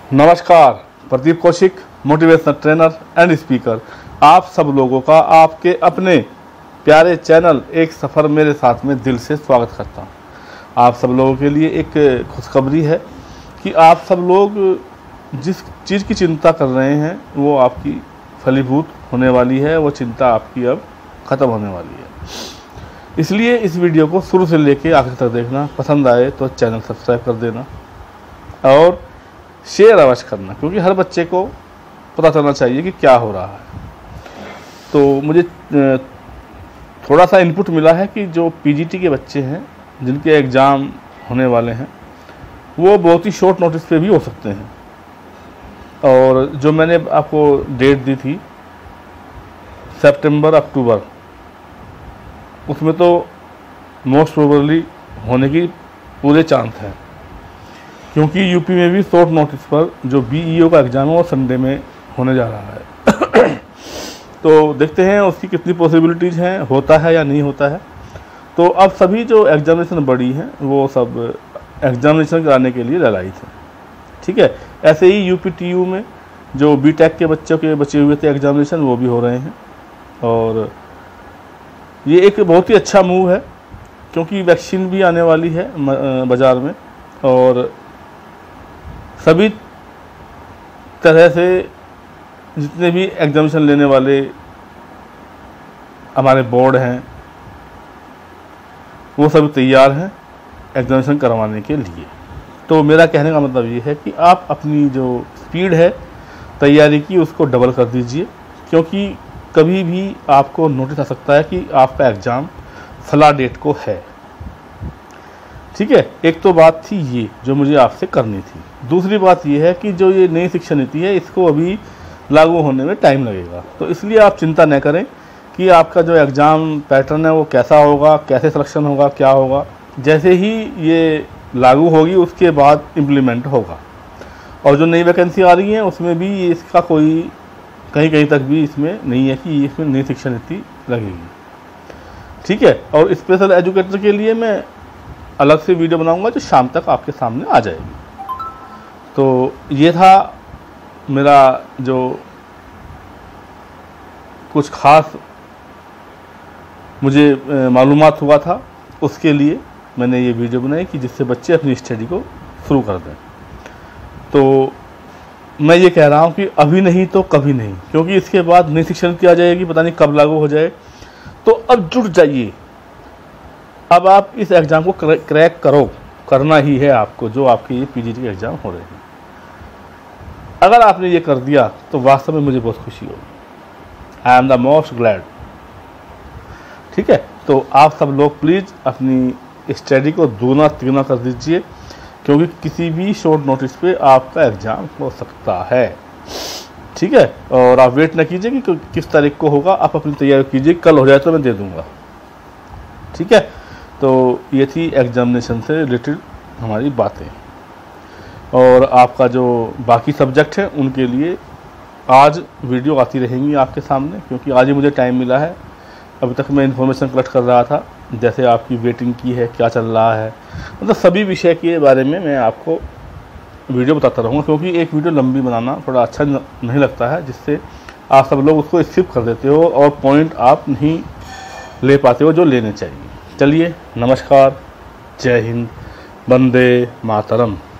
नमस्कार, Pradeep Kaushik, motivational trainer and speaker. आप सब लोगों का आपके अपने प्यारे चैनल एक सफ़र मेरे साथ में दिल से स्वागत करता हूँ। आप सब लोगों के लिए एक खुशखबरी है कि आप सब लोग जिस चीज़ की चिंता कर रहे हैं वो आपकी फलीभूत होने वाली है। वो चिंता आपकी अब ख़त्म होने वाली है। इसलिए इस वीडियो को शुरू से लेकर आखिर तक देखना। पसंद आए तो चैनल सब्सक्राइब कर देना और शेयर अवश्य करना, क्योंकि हर बच्चे को पता चलना चाहिए कि क्या हो रहा है। तो मुझे थोड़ा सा इनपुट मिला है कि जो पीजीटी के बच्चे हैं जिनके एग्ज़ाम होने वाले हैं वो बहुत ही शॉर्ट नोटिस पे भी हो सकते हैं। और जो मैंने आपको डेट दी थी सितंबर अक्टूबर, उसमें तो मोस्ट प्रोबेबली होने की पूरे चांस हैं, क्योंकि यूपी में भी शॉर्ट नोटिस पर जो बीईओ का एग्ज़ाम है वो संडे में होने जा रहा है। तो देखते हैं उसकी कितनी पॉसिबिलिटीज़ हैं, होता है या नहीं होता है। तो अब सभी जो एग्जामिनेशन बड़ी हैं वो सब एग्जामिनेशन कराने के लिए ललायित हैं। ठीक है, ऐसे ही यूपीटीयू में जो बीटेक के बच्चों के बचे हुए थे एग्जामिनेशन वो भी हो रहे हैं। और ये एक बहुत ही अच्छा मूव है, क्योंकि वैक्सीन भी आने वाली है बाज़ार में। और सभी तरह से जितने भी एग्जामिनेशन लेने वाले हमारे बोर्ड हैं वो सब तैयार हैं एग्जामिनेशन करवाने के लिए। तो मेरा कहने का मतलब ये है कि आप अपनी जो स्पीड है तैयारी की उसको डबल कर दीजिए, क्योंकि कभी भी आपको नोटिस आ सकता है कि आपका एग्ज़ाम फला डेट को है। ठीक है, एक तो बात थी ये जो मुझे आपसे करनी थी। दूसरी बात ये है कि जो ये नई शिक्षा नीति है इसको अभी लागू होने में टाइम लगेगा। तो इसलिए आप चिंता न करें कि आपका जो एग्ज़ाम पैटर्न है वो कैसा होगा, कैसे सिलेक्शन होगा, क्या होगा। जैसे ही ये लागू होगी उसके बाद इम्प्लीमेंट होगा। और जो नई वैकेंसी आ रही हैं उसमें भी इसका कोई कहीं तक भी इसमें नहीं है कि इसमें नई शिक्षा नीति लगेगी। ठीक है, और स्पेशल एजुकेटर के लिए मैं अलग से वीडियो बनाऊंगा जो शाम तक आपके सामने आ जाएगी। तो ये था मेरा जो कुछ खास मुझे मालूमात हुआ था, उसके लिए मैंने ये वीडियो बनाई कि जिससे बच्चे अपनी स्टडी को शुरू कर दें। तो मैं ये कह रहा हूँ कि अभी नहीं तो कभी नहीं, क्योंकि इसके बाद नई शिक्षा नीति आ जाएगी, पता नहीं कब लागू हो जाए। तो अब जुट जाइए, अब आप इस एग्ज़ाम को क्रैक करना ही है आपको, जो आपके ये पीजीटी के एग्ज़ाम हो रहे हैं। अगर आपने ये कर दिया तो वास्तव में मुझे बहुत खुशी होगी। I am the most glad. ठीक है, तो आप सब लोग प्लीज़ अपनी स्टडी को दूना तिगुना कर दीजिए, क्योंकि किसी भी शॉर्ट नोटिस पे आपका एग्ज़ाम हो सकता है। ठीक है, और आप वेट न कीजिए कि किस तारीख को होगा, आप अपनी तैयारी कीजिए। कल हो जाए तो मैं दे दूँगा। ठीक है, तो ये थी एग्जामिनेशन से रिलेटेड हमारी बातें। और आपका जो बाकी सब्जेक्ट है उनके लिए आज वीडियो आती रहेंगी आपके सामने, क्योंकि आज ही मुझे टाइम मिला है। अभी तक मैं इन्फॉर्मेशन कलेक्ट कर रहा था, जैसे आपकी वेटिंग की है, क्या चल रहा है, मतलब सभी विषय के बारे में मैं आपको वीडियो बताता रहूँगा, क्योंकि एक वीडियो लंबी बनाना थोड़ा अच्छा नहीं लगता है, जिससे आप सब लोग उसको स्किप कर देते हो और पॉइंट आप नहीं ले पाते हो जो लेने चाहिए। चलिए, नमस्कार, जय हिंद, वंदे मातरम।